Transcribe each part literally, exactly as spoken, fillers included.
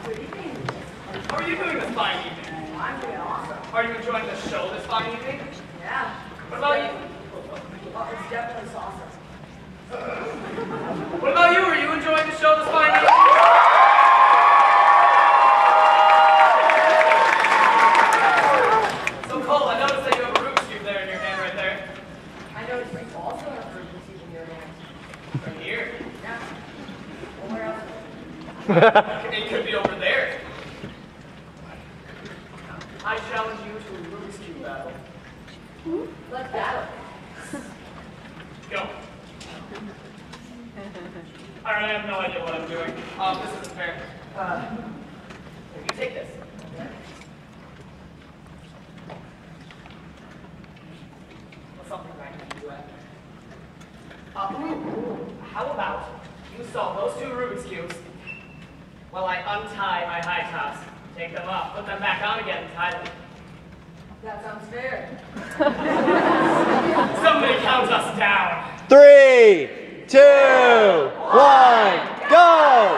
Good evening. How are you doing this fine evening? I'm doing awesome. Are you enjoying the show this fine evening? Yeah. What about you? Oh, it's definitely awesome. What about you? Are you enjoying the show this fine evening? So Cole, I noticed that you have a Rubik's Cube there in your hand right there. I noticed you also have a Rubik's Cube in your hand. Right here. Yeah. Well, where else? It could be over there. I challenge you to a Rubik's Cube battle. Let's battle. Go. Alright, I have no idea what I'm doing. Um, this isn't fair. Uh, you take this. What's something I can do after? Uh, how about you solve those two Rubik's Cubes while I untie my high tops, take them off, put them back on again, and tie them. That sounds fair. Somebody count us down. Three, two, one, go!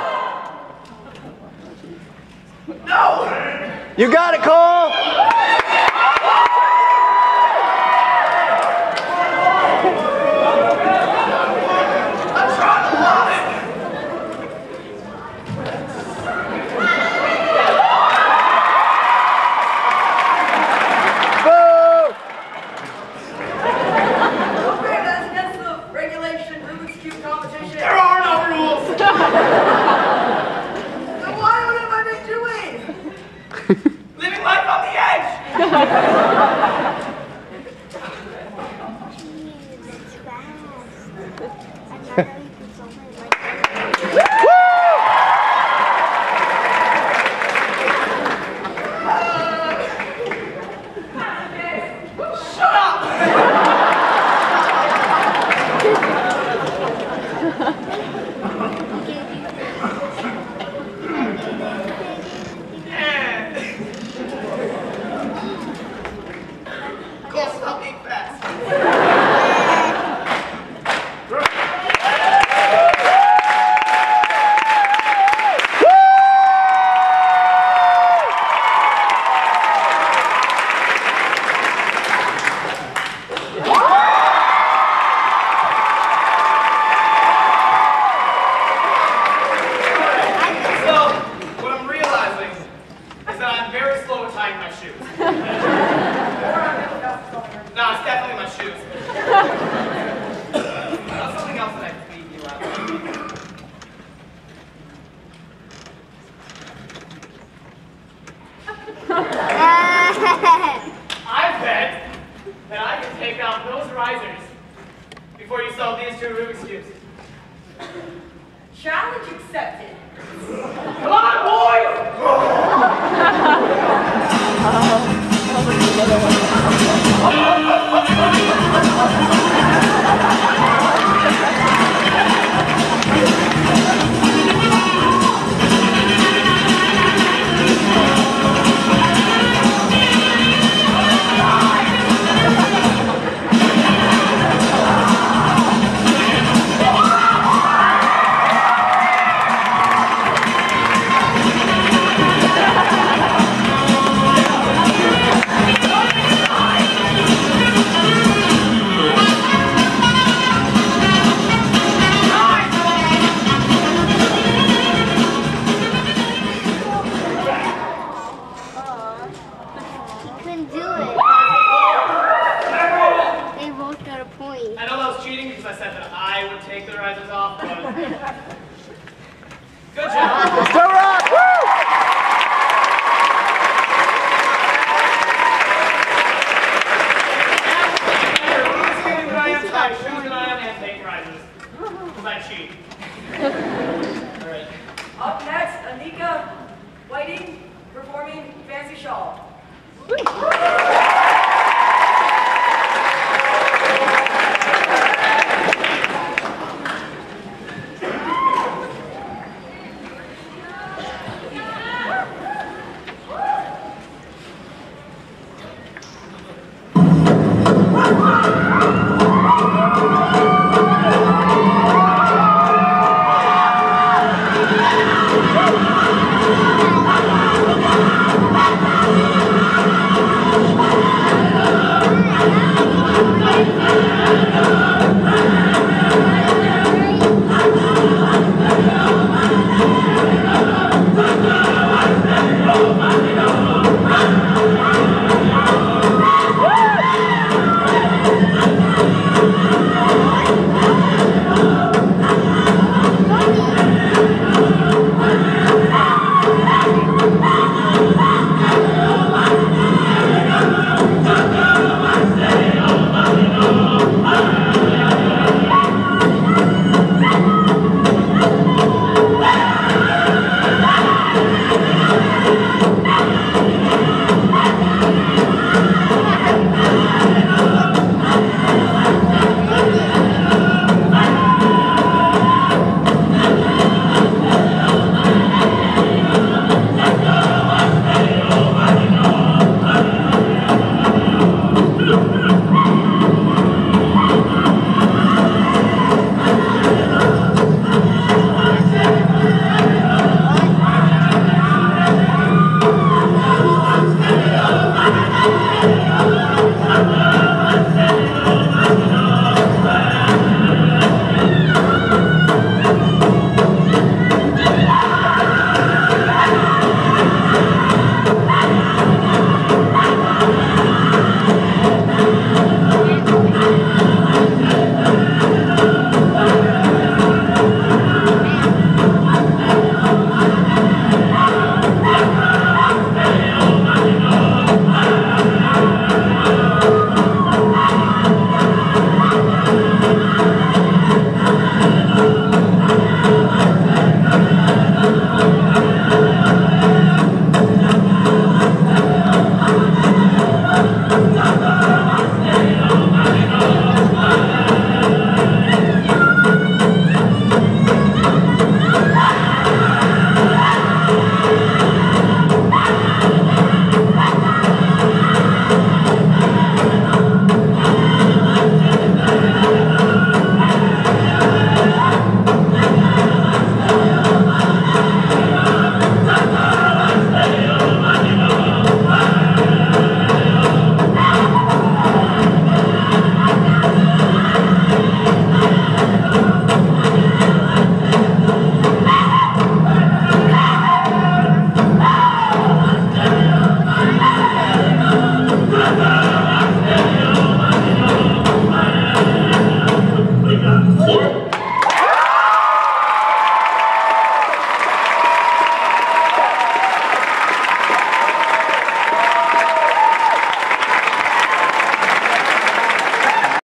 No! You got it, Cole! Living life on the edge! Shut up! Before you solve these two Rubik's Cubes. Challenge accepted. Come on, Good job. Go Rock! Woo! Alright. Up next, Anika Whiting performing Fancy Shawl.